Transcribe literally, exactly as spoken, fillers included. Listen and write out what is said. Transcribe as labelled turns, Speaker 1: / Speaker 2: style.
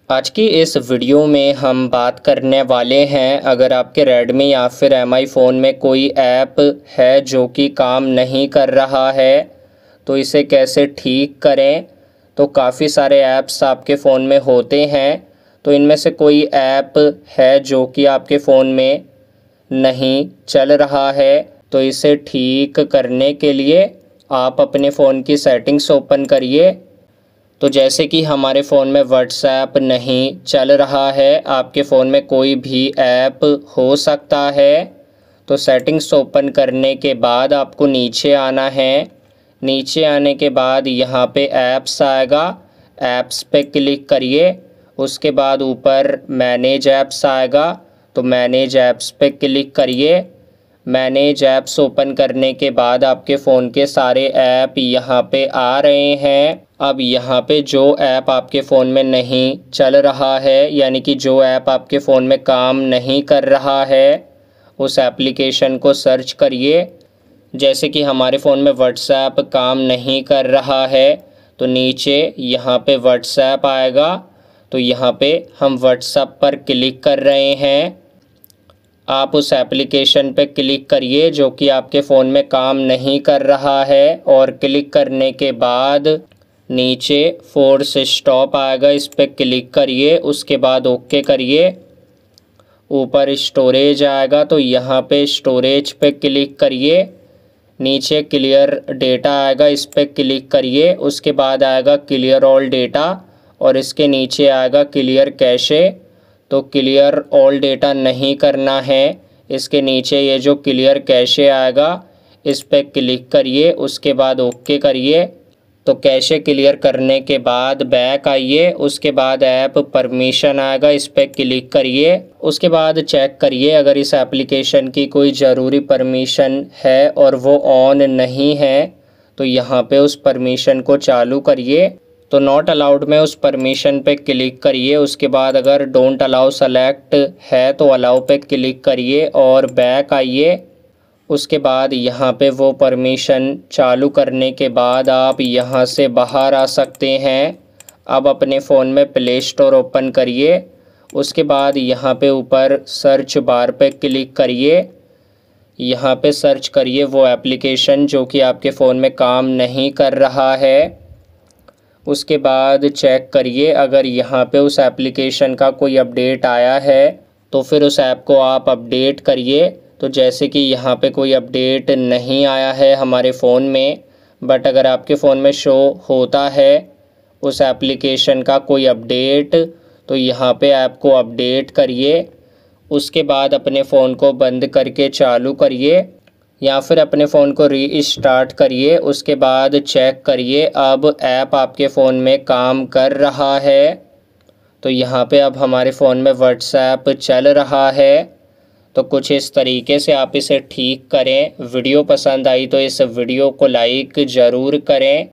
Speaker 1: आज की इस वीडियो में हम बात करने वाले हैं, अगर आपके रेडमी या फिर एम आई फ़ोन में कोई ऐप है जो कि काम नहीं कर रहा है तो इसे कैसे ठीक करें। तो काफ़ी सारे ऐप्स आपके फ़ोन में होते हैं, तो इनमें से कोई ऐप है जो कि आपके फ़ोन में नहीं चल रहा है, तो इसे ठीक करने के लिए आप अपने फ़ोन की सेटिंग्स ओपन करिए। तो जैसे कि हमारे फ़ोन में व्हाट्सएप नहीं चल रहा है, आपके फ़ोन में कोई भी ऐप हो सकता है। तो सेटिंग्स ओपन करने के बाद आपको नीचे आना है। नीचे आने के बाद यहाँ पे ऐप्स आएगा, ऐप्स पे क्लिक करिए। उसके बाद ऊपर मैनेज ऐप्स आएगा, तो मैनेज ऐप्स पे क्लिक करिए। मैनेज ऐप्स ओपन करने के बाद आपके फ़ोन के सारे ऐप यहाँ पे आ रहे हैं। अब यहाँ पे जो ऐप आपके फ़ोन में नहीं चल रहा है, यानी कि जो ऐप आपके फ़ोन में काम नहीं कर रहा है, उस एप्लीकेशन को सर्च करिए। जैसे कि हमारे फ़ोन में व्हाट्सएप काम नहीं कर रहा है, तो नीचे यहाँ पे व्हाट्सएप आएगा, तो यहाँ पे हम व्हाट्सएप पर क्लिक कर रहे हैं। आप उस एप्लीकेशन पे क्लिक करिए जो कि आपके फ़ोन में काम नहीं कर रहा है, और क्लिक करने के बाद नीचे फोर्स स्टॉप आएगा, इस पे क्लिक करिए। उसके बाद ओके करिए। ऊपर स्टोरेज आएगा, तो यहाँ पे स्टोरेज पे क्लिक करिए। नीचे क्लियर डेटा आएगा, इस पे क्लिक करिए। उसके बाद आएगा क्लियर ऑल डेटा, और इसके नीचे आएगा क्लियर कैशे। तो क्लियर ऑल डेटा नहीं करना है, इसके नीचे ये जो क्लियर कैशे आएगा इस पे क्लिक करिए। उसके बाद ओके करिए। तो कैशे क्लियर करने के बाद बैक आइए। उसके बाद ऐप परमिशन आएगा, इस पे क्लिक करिए। उसके बाद चेक करिए अगर इस एप्लीकेशन की कोई ज़रूरी परमिशन है और वो ऑन नहीं है, तो यहाँ पे उस परमिशन को चालू करिए। तो नॉट अलाउड में उस परमिशन पे क्लिक करिए। उसके बाद अगर डोंट अलाउ सेलेक्ट है तो अलाउ पे क्लिक करिए और बैक आइए। उसके बाद यहाँ पे वो परमिशन चालू करने के बाद आप यहाँ से बाहर आ सकते हैं। अब अपने फ़ोन में प्ले स्टोर ओपन करिए। उसके बाद यहाँ पे ऊपर सर्च बार पे क्लिक करिए। यहाँ पे सर्च करिए वो एप्लीकेशन जो कि आपके फ़ोन में काम नहीं कर रहा है। उसके बाद चेक करिए अगर यहाँ पे उस एप्लीकेशन का कोई अपडेट आया है, तो फिर उस ऐप को आप अपडेट करिए। तो जैसे कि यहाँ पे कोई अपडेट नहीं आया है हमारे फ़ोन में, बट अगर आपके फ़ोन में शो होता है उस एप्लीकेशन का कोई अपडेट, तो यहाँ पे ऐप को अपडेट करिए। उसके बाद अपने फ़ोन को बंद करके चालू करिए, या फिर अपने फ़ोन को रीस्टार्ट करिए। उसके बाद चेक करिए अब ऐप आपके फ़ोन में काम कर रहा है। तो यहाँ पे अब हमारे फ़ोन में व्हाट्सएप चल रहा है। तो कुछ इस तरीके से आप इसे ठीक करें। वीडियो पसंद आई तो इस वीडियो को लाइक ज़रूर करें।